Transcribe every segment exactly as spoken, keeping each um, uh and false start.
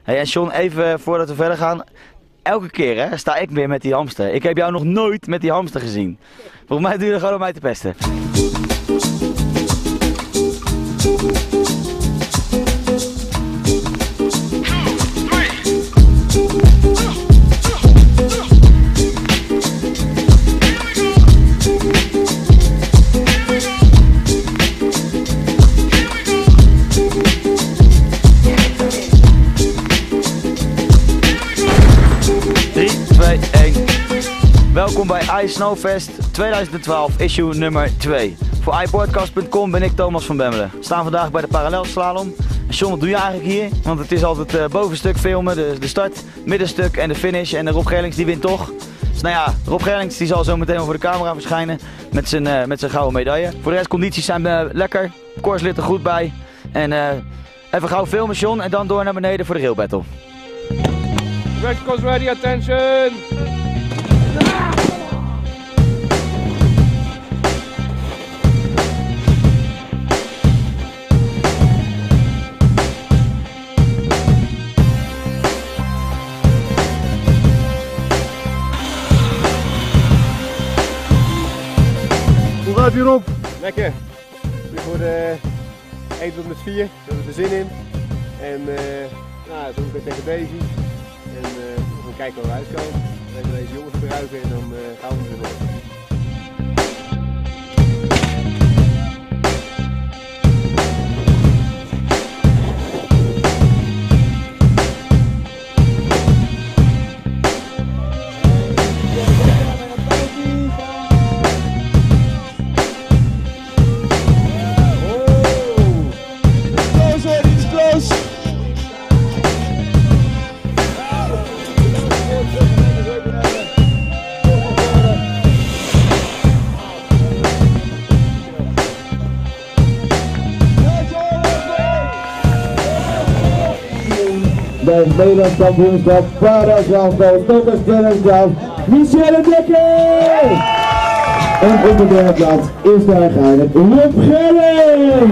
Hey, en John, even voordat we verder gaan. Elke keer hè, sta ik weer met die hamster. Ik heb jou nog nooit met die hamster gezien. Volgens mij doe je er gewoon om mij te pesten. Welkom bij iSnowfest tweeduizend twaalf, issue nummer twee. Voor iPodcast punt com ben ik Thomas van Bemmelen. We staan vandaag bij de parallelslalom. John, wat doe je eigenlijk hier? Want het is altijd uh, bovenstuk filmen, de, de start, middenstuk en de finish. En de Rob Gerlings die wint toch. Dus nou ja, Rob Gerlings die zal zo meteen wel voor de camera verschijnen met zijn, uh, met zijn gouden medaille. Voor de rest condities zijn uh, lekker, koers ligt er goed bij. En uh, even gauw filmen John en dan door naar beneden voor de rail battle. Verticals ready, attention! Hoe gaat het hierop? Lekker. Nu voor de één tot en met vier. We hebben er zin in. En uh, nou, zo ben ik tegen Davy. En uh, we gaan kijken waar we uitkomen. We gaan deze jongens gebruiken en dan uh, gaan we er door. De Nederlands kampioenschap Parallelslalom Thomas Gerlings, Michelle Dekker! En op de derde plaats is daar geëindigd Rob Gerlings!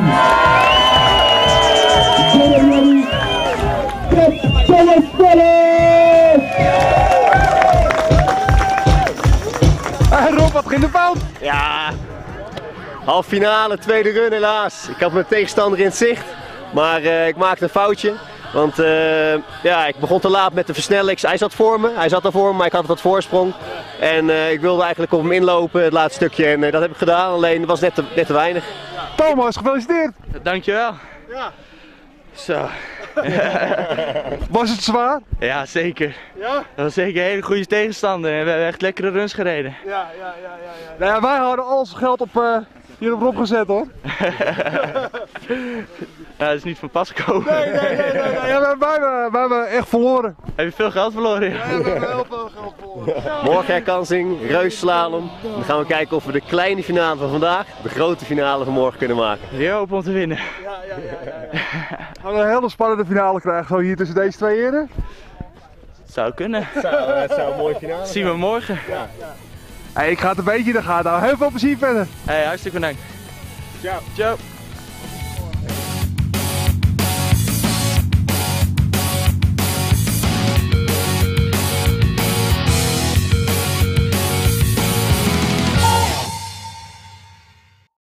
Thomas Gerlings! En Rob, wat ging de fout? Ja, half finale, tweede run helaas. Ik had mijn tegenstander in het zicht, maar uh, ik maakte een foutje. Want uh, ja, ik begon te laat met de versnelling. Hij zat voor me, hij zat al voor me, maar ik had wat voorsprong. En uh, ik wilde eigenlijk op hem inlopen, het laatste stukje. En uh, dat heb ik gedaan, alleen het was net te, net te weinig. Thomas, gefeliciteerd! Dankjewel. Ja. Zo. Was het zwaar? Ja, zeker. Ja? Dat was zeker een hele goede tegenstander. We hebben echt lekkere runs gereden. Ja, ja, ja, ja. ja. Nou ja, wij hadden al ons geld op, uh, hier op Rob gezet hoor. Ja, dat is niet van pas gekomen. Nee, nee, nee, nee, nee. Ja, wij, wij, wij, wij hebben echt verloren. Heb je veel geld verloren? Ja, we hebben heel veel geld verloren. Morgen herkansing, reusslalom. Dan gaan we kijken of we de kleine finale van vandaag, de grote finale van morgen kunnen maken. Weer hopen om te winnen. Ja, ja, ja, ja. Gaan we een hele spannende finale krijgen zo hier tussen deze twee heren? Het zou kunnen. Het zou, het zou een mooie finale Dat zien we morgen. Ja, ja. Hey, ik ga het een beetje in de gaten houden. Heel veel plezier verder. Hey, hartstikke bedankt. Ciao. Ciao.